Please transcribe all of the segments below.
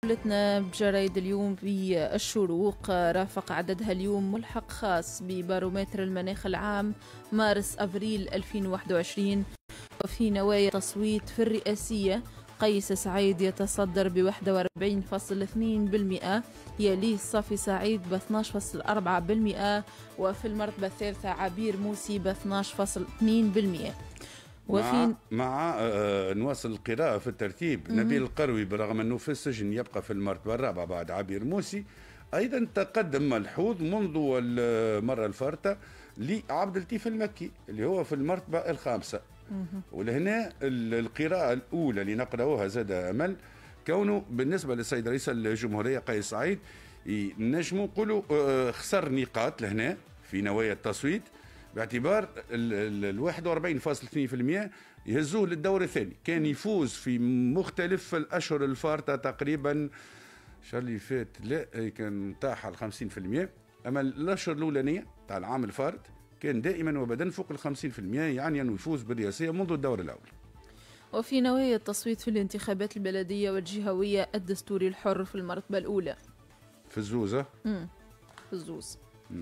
جولتنا بجرايد اليوم في الشروق رافق عددها اليوم ملحق خاص ببارومتر المناخ العام مارس-أفريل 2021. وفي نوايا تصويت في الرئاسية قيس سعيد يتصدر ب 41.2%، يليه صافي سعيد ب 12.4%، وفي المرتبة الثالثة عبير موسي ب 12.2%. مع نواصل القراءة في الترتيب. نبيل القروي برغم أنه في السجن يبقى في المرتبة الرابعة بعد عبير موسي، أيضا تقدم ملحوظ منذ المرة الفارطة لعبد اللطيف المكي اللي هو في المرتبة الخامسة. ولهنا القراءة الأولى اللي نقرأوها زاد أمل كونه بالنسبة للسيد رئيس الجمهورية قيس سعيد نجموا نقولوا خسر نقاط لهنا في نوايا التصويت، باعتبار ال 41.2% يهزوه للدور الثاني. كان يفوز في مختلف الاشهر الفارطه تقريبا الشهر اللي فات لا كان طاح على 50%، اما الاشهر الاولانيه تاع العام الفارط كان دائما وابدا فوق ال 50%، يعني انه يفوز بالرئاسيه منذ الدور الاول. وفي نوايا التصويت في الانتخابات البلديه والجهويه الدستوري الحر في المرتبه الاولى في الزوزه في الزوز.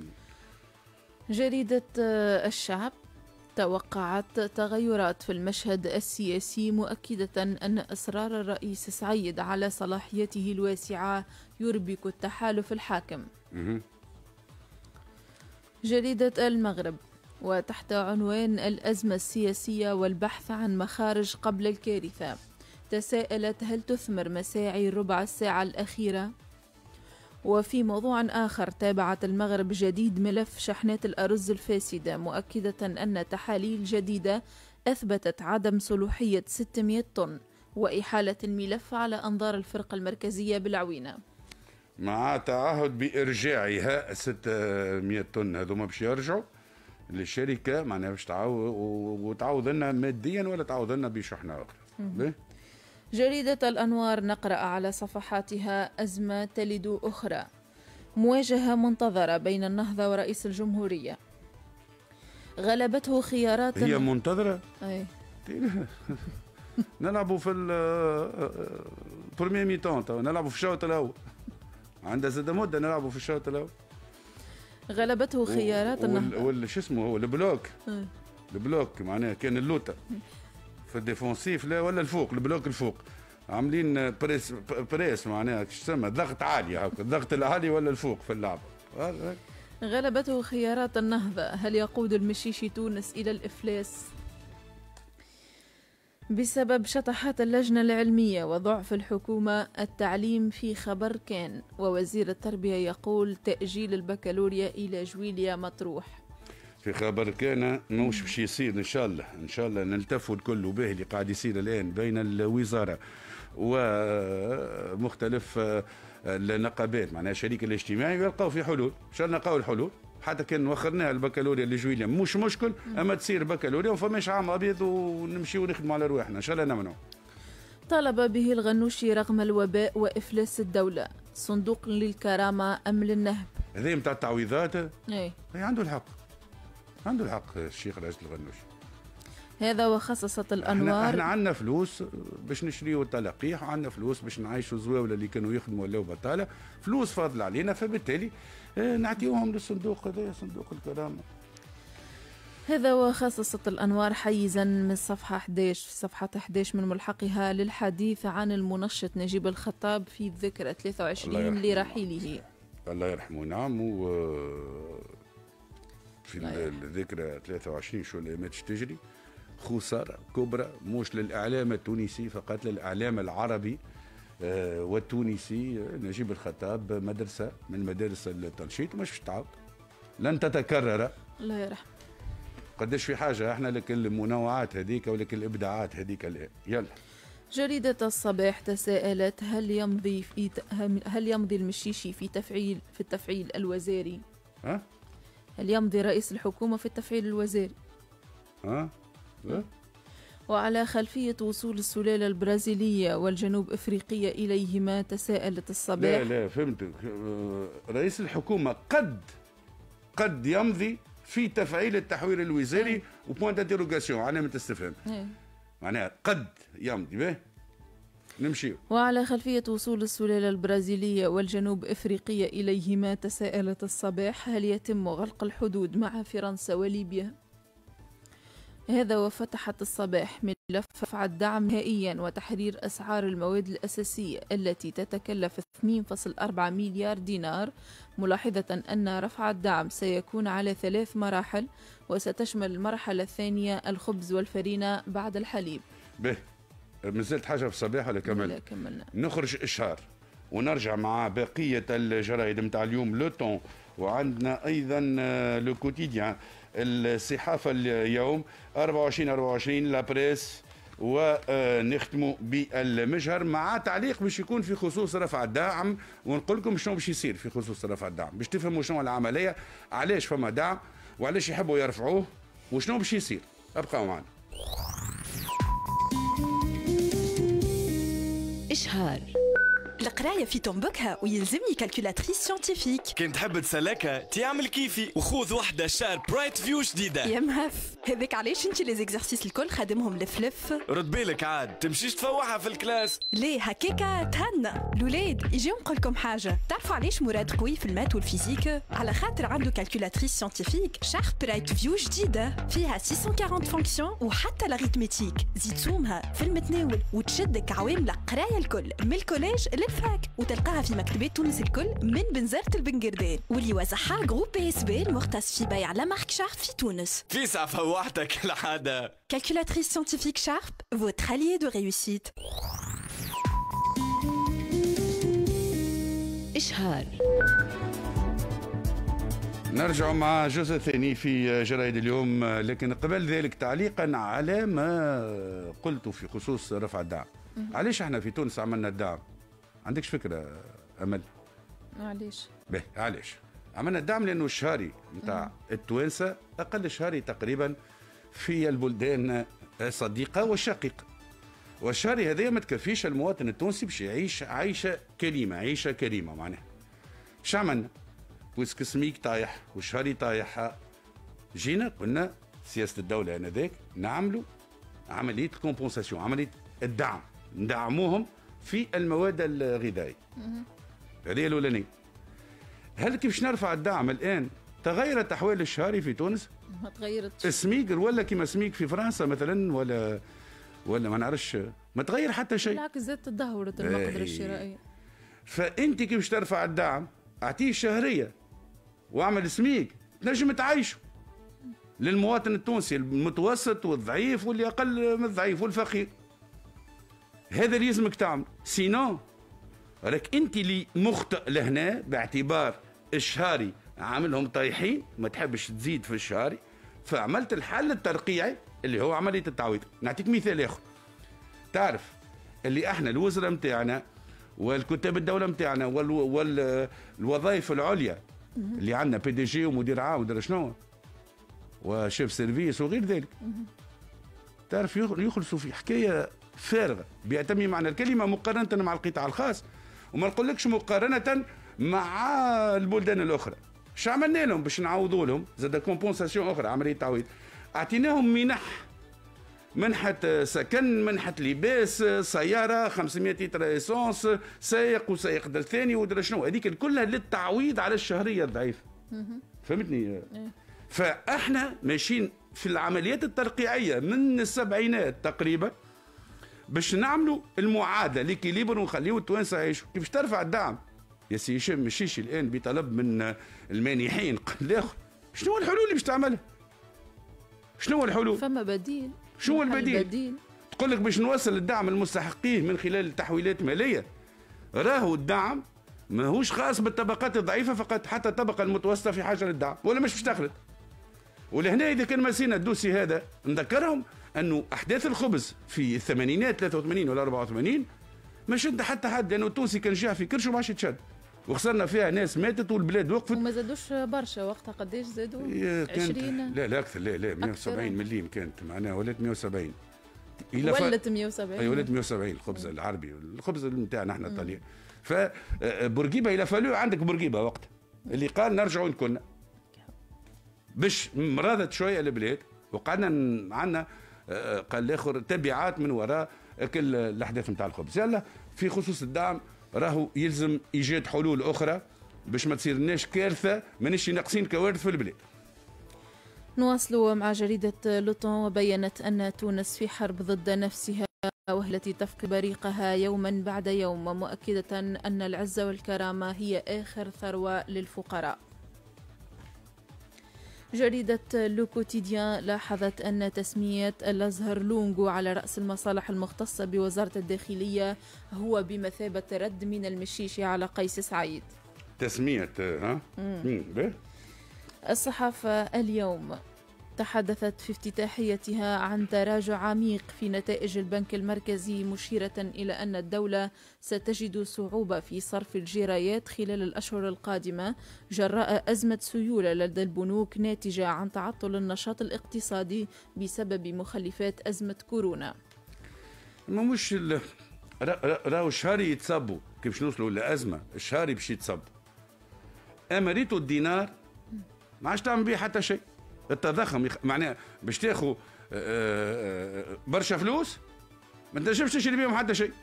جريدة الشعب توقعت تغيرات في المشهد السياسي مؤكدة أن إصرار الرئيس سعيد على صلاحيته الواسعة يربك التحالف الحاكم. جريدة المغرب وتحت عنوان الأزمة السياسية والبحث عن مخارج قبل الكارثة تساءلت هل تثمر مساعي ربع الساعة الأخيرة؟ وفي موضوع آخر تابعت المغرب جديد ملف شحنات الأرز الفاسدة مؤكدة أن تحاليل جديدة أثبتت عدم صلوحية 600 طن وإحالة الملف على أنظار الفرقة المركزية بالعوينة، مع تعهد بإرجاعها 600 طن هذوما باش يرجعوا للشركة، معناها باش تعوض لنا ماديا ولا تعوض لنا بشحنة أخرى. جريدة الأنوار نقرأ على صفحاتها أزمة تلد أخرى، مواجهة منتظرة بين النهضة ورئيس الجمهورية، غلبته خيارات. هي منتظرة؟ أي نلعبوا في البرمي ميتون، نلعبوا في الشوط الأول، عندها زاد مدة نلعبوا في الشوط الأول. غلبته خيارات النهضة شو اسمه هو البلوك. البلوك معناها كان اللوطة في الديفونسيف لا ولا الفوق، البلوك الفوق عاملين بريس معناها شو تسمى ضغط عالي هكا، الضغط العالي ولا الفوق في اللعبه. غلبته خيارات النهضه، هل يقود المشيشي تونس الى الافلاس بسبب شطحات اللجنه العلميه وضعف الحكومه؟ التعليم في خبر كان، ووزير التربيه يقول تاجيل البكالوريا الى جويليا مطروح. في خبر كان موش باش يصير ان شاء الله، ان شاء الله نلتفوا الكل به اللي قاعد يصير الان بين الوزاره ومختلف النقابات معناها الشريك الاجتماعي ويلقاو في حلول، ان شاء الله نلقاو الحلول. حتى كان وخرناها البكالوريا لجويليا مش مشكل، اما تصير بكالوريا وما فماش عام ابيض ونمشيو ونخدموا على رواحنا، ان شاء الله نمنعوا. طالب به الغنوشي رغم الوباء وافلاس الدوله، صندوق للكرامه ام للنهب؟ هذا نتاع التعويضات. اي عنده الحق، عنده الحق الشيخ رئيس الغنوشي. هذا وخصصت الأنوار. احنا عندنا فلوس باش نشريو التلقيح، وعندنا فلوس باش نعيشوا الزواوله اللي كانوا يخدموا ولاو بطاله، فلوس فاضله علينا، فبالتالي نعطيوهم للصندوق هذا، صندوق الكرامه. هذا وخصصت الأنوار حيزا من صفحة 11 من ملحقها للحديث عن المنشط نجيب الخطاب في الذكرى 23 لرحيله. الله يرحمه. نعم. في الذكرى 23 شو الايامات تجري، خسارة كبرى مش للإعلام التونسي فقط، للإعلام العربي والتونسي. نجيب الخطاب مدرسة من مدارس التنشيط ومش تعاود، لن تتكرر. الله يرحمه. قداش في حاجة احنا لك المنوعات هذيك ولك الإبداعات هذيك الآن. يلا. جريدة الصباح تساءلت هل يمضي المشيشي في التفعيل الوزاري؟ هل يمضي رئيس الحكومة في التفعيل الوزاري؟ وعلى خلفية وصول السلالة البرازيلية والجنوب أفريقية إليهما تساءلت الصباح. لا فهمت. رئيس الحكومة قد يمضي في تفعيل التحوير الوزاري وبوان دانتيروغاسيون، علامة استفهام. معناها قد يمضي به نمشي. وعلى خلفية وصول السلالة البرازيلية والجنوب إفريقية إليهما، تساءلت الصباح: هل يتم غلق الحدود مع فرنسا وليبيا؟ هذا وفتحت الصباح ملف رفع الدعم نهائيا وتحرير أسعار المواد الأساسية التي تتكلف 2.4 مليار دينار، ملاحظة أن رفع الدعم سيكون على 3 مراحل، وستشمل المرحلة الثانية الخبز والفرينة بعد الحليب. به مازلت حاجة في الصباح ولا كملنا؟ لا كملنا. نخرج إشهار ونرجع مع بقية الجرائد متاع اليوم، لو طون، وعندنا أيضا لو كوتيديان، الصحافة اليوم 24 لا بريس، ونختموا بالمجهر مع تعليق باش يكون في خصوص رفع الدعم، ونقول لكم شنو باش يصير في خصوص رفع الدعم باش تفهموا شنو العملية، علاش فما دعم وعلاش يحبوا يرفعوه وشنو باش يصير. ابقوا معنا. إشهار. القراية في تنبكها ويلزمني كالكولاتريس سيانتيفيك. كنت تحب تسلكها تعمل كيفي وخذ واحدة شار برايت فيو جديدة. يا مهف، هذاك علاش انت لي زيكزارسيس الكل خادمهم لفلف؟ رد بالك عاد تمشيش تفوحها في الكلاس. ليه هكاكا تهنى الولاد. يجي نقول لكم حاجة، تعرفوا علاش مراد قوي في المات والفيزيك؟ على خاطر عنده كالكولاتريس سيانتيفيك شار برايت فيو جديدة فيها 640 فونكسيون وحتى الاريتميتيك، زيد زومها في المتناول وتشدك عوامل القراية الكل من الكوليج للفاك، وتلقاها في مكتبات تونس الكل من بنزرة البنقردان، واللي يوزعها جروب بي اس بي المختص في بيع لا مارك شارب في تونس. في ساعة فوحتك العادة. Calculatrice scientifique Sharp, votre allié de réussite. إشهار. نرجع مع جزء ثاني في جرائد اليوم، لكن قبل ذلك تعليقا على ما قلت في خصوص رفع الدعم. علاش احنا في تونس عملنا الدعم؟ عندكش فكرة أمل؟ علاش؟ به علاش؟ عملنا الدعم لأنه الشهري نتاع التوانسة أقل شهري تقريبا في البلدان الصديقة والشقيقة. والشهري هذا ما تكفيش المواطن التونسي باش يعيش عيشة كريمة معناها. اش عملنا؟ بويسك سميك طايح والشهري طايح، جينا قلنا سياسة الدولة آنذاك نعملوا عملية كومبونساسيون، عملية الدعم، ندعموهم في المواد الغذائية. هذه الأولانية. هل كيفاش نرفع الدعم الآن تغيرت أحوال الشهري في تونس؟ ما تغيرتش. السميك ولا كيما سميك في فرنسا مثلا ولا ما نعرفش، ما تغير حتى شيء. بالعكس زاد تدهورت المقدرة الشرائية. فأنت كيفاش ترفع الدعم؟ أعطيه شهرية واعمل سميك تنجم تعيشه للمواطن التونسي المتوسط والضعيف واللي أقل من الضعيف والفقير. هذا اللي لازمك تعمل، سينو راك انت اللي مخطئ لهنا، باعتبار الشهري عاملهم طايحين ما تحبش تزيد في الشهري، فعملت الحل الترقيعي اللي هو عمليه التعويض. نعطيك مثال اخر، تعرف اللي احنا الوزراء نتاعنا والكتاب الدوله نتاعنا والوظائف العليا اللي عندنا بي دي جي ومدير عام ودير شنو وشيف سيرفيس وغير ذلك، تعرف يخلصوا في حكايه فارغه بأتم معنى الكلمه مقارنه مع القطاع الخاص، وما نقولكش مقارنه مع البلدان الاخرى. اش عملنا لهم باش نعوضوا لهم؟ زاد كومبونساسيون اخرى، عمليه تعويض. اعطيناهم منحه سكن، منحه لباس، سياره 500 لتر اسونس، سائق وسائق در ثاني ودر شنو، هذيك كلها للتعويض على الشهريه الضعيفه. فهمتني؟ فاحنا ماشيين في العمليات الترقيعيه من السبعينات تقريبا باش نعملوا المعادله ليكيليبر ونخليو التوانسه يعيشوا. كيفاش ترفع الدعم؟ يا سي هشام مشيش الان بطلب من المانحين قال الاخر شنو الحلول اللي باش تعملها؟ شنو الحلول؟ فما بديل. شنو البديل؟ تقول لك باش نوصل الدعم المستحقين من خلال تحويلات ماليه. راهو الدعم ماهوش خاص بالطبقات الضعيفه فقط، حتى الطبقه المتوسطه في حاجه للدعم ولا مش باش تخلط. ولهنا اذا كان مسينا الدوسي هذا نذكرهم انه احداث الخبز في الثمانينات 83 ولا 84 ما شد حتى حد، لانه التونسي كان جاع في كرشه ما عادش يتشد، وخسرنا فيها ناس ماتت والبلاد وقفت. وما زادوش برشا وقتها، قداش زادوا؟ 20 لا اكثر، لا 170 مليم كانت معناها، ولات 170 ولات 170 اي ولات 170 الخبز العربي، الخبز نتاعنا احنا الطليان. فبورقيبه الى فالو عندك بورقيبه وقتها اللي قال نرجعوا كنا باش مرضت شويه البلاد، وقعدنا عندنا قال الاخر تبعات من وراء كل الاحداث نتاع الخبز. يلا في خصوص الدعم راهو يلزم ايجاد حلول اخرى باش ما تصيرناش كارثه، مانيش ناقصين كوارث في البلاد. نواصل مع جريدة لوطون، وبينت أن تونس في حرب ضد نفسها وهي التي تفقد بريقها يوما بعد يوم، مؤكدة أن العزة والكرامة هي آخر ثروة للفقراء. جريدة لو كوتيديان لاحظت أن تسمية الأزهر لونغو على رأس المصالح المختصة بوزارة الداخلية هو بمثابة رد من المشيش على قيس سعيد. تسمية الصحافة اليوم تحدثت في افتتاحيتها عن تراجع عميق في نتائج البنك المركزي، مشيرة إلى أن الدولة ستجد صعوبة في صرف الجرايات خلال الأشهر القادمة جراء أزمة سيولة لدى البنوك ناتجة عن تعطل النشاط الاقتصادي بسبب مخلفات أزمة كورونا. ما مش راهو الشهري يتصبوا كيفاش نوصلوا لأزمة الشهري باش يتصبوا. أما ريتو الدينار ما عادش تعمل بيه حتى شيء. التضخم معناها باش تاخذ برشا فلوس ما تنجمش تشري بيهم حتى شيء.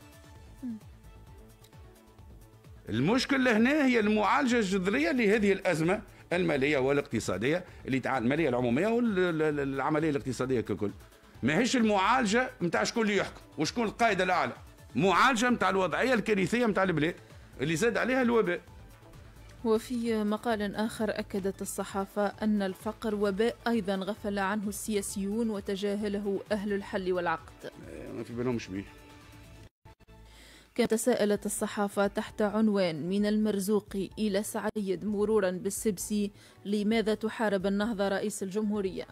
المشكل هنا هي المعالجه الجذريه لهذه الازمه الماليه والاقتصاديه اللي الماليه العموميه والعمليه الاقتصاديه ككل. ماهيش المعالجه نتاع شكون اللي يحكم وشكون القائد الاعلى، معالجه نتاع الوضعيه الكارثيه نتاع البلاد اللي زاد عليها الوباء. وفي مقال آخر أكدت الصحافة أن الفقر وباء أيضا غفل عنه السياسيون وتجاهله أهل الحل والعقد. ما في بالهمش بيه. كانت تساءلت الصحافة تحت عنوان من المرزوق إلى سعيد مرورا بالسبسي، لماذا تحارب النهضة رئيس الجمهورية؟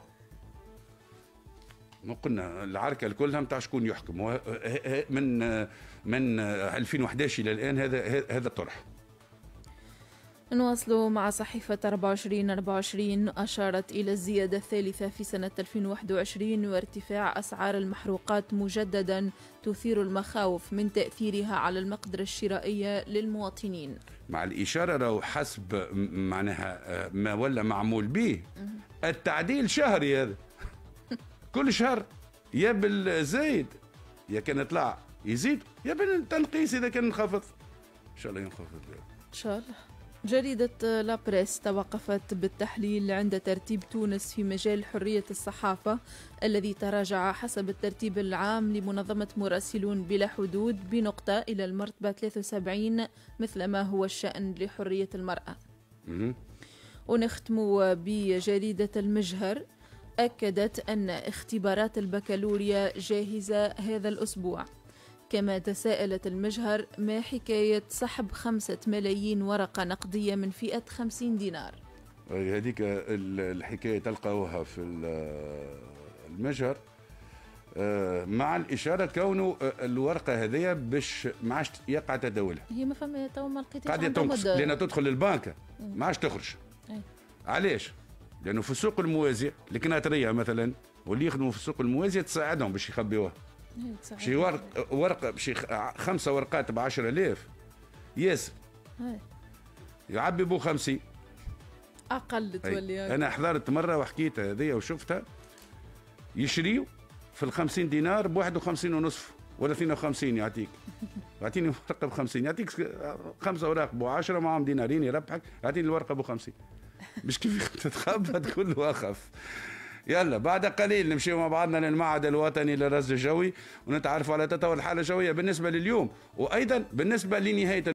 ما قلنا العركة الكلها نتاع شكون يحكم من 2011 إلى الآن هذا طرح. نواصل مع صحيفة 24 أشارت إلى الزيادة الثالثة في سنة 2021 وارتفاع أسعار المحروقات مجددا تثير المخاوف من تأثيرها على المقدرة الشرائية للمواطنين. مع الإشارة لو حسب معناها ما ولا معمول به التعديل شهري هذا كل شهر يا بالزايد يا كان طلع يزيد يا بالتنقيس إذا كان انخفض. إن شاء الله ينخفض إن شاء الله. جريدة لا بريس توقفت بالتحليل عند ترتيب تونس في مجال حرية الصحافة الذي تراجع حسب الترتيب العام لمنظمة مراسلون بلا حدود بنقطة إلى المرتبة 73 مثل ما هو الشأن لحرية المرأة. ونختم بجريدة المجهر أكدت أن اختبارات البكالوريا جاهزة هذا الأسبوع. كما تساءلت المجهر ما حكاية سحب 5 ملايين ورقة نقدية من فئة 50 دينار. هذيك الحكاية تلقاوها في المجهر مع الإشارة كونه الورقة هذه باش ما عادش يقع تداولها. هي ما فما تو ما لقيتش قاعدة تنقص لأنها تدخل للبنك ما عادش تخرج. علاش؟ لأنه في السوق الموازية الكناترية مثلا واللي يخدموا في السوق الموازية تساعدهم باش يخبيوها. شي ورقة شي 5 ورقات ب10,000 ياسر يعبي بو 50 أقل تولي. أنا حضرت مرة وحكيت هذيا وشفتها يشريوا في 50 دينار ب51.5 ولا 52 يعطيك. يعطيني ورقة ب50 يعطيك 5 أوراق ب10 معهم دينارين يربحك يعطيني الورقة ب50 مش كيف تتخبط كله أخف. يلا بعد قليل نمشي مع بعضنا للمعهد الوطني للرصد الجوي ونتعرف على تطور الحالة الجوية بالنسبة لليوم وأيضا بالنسبة لنهاية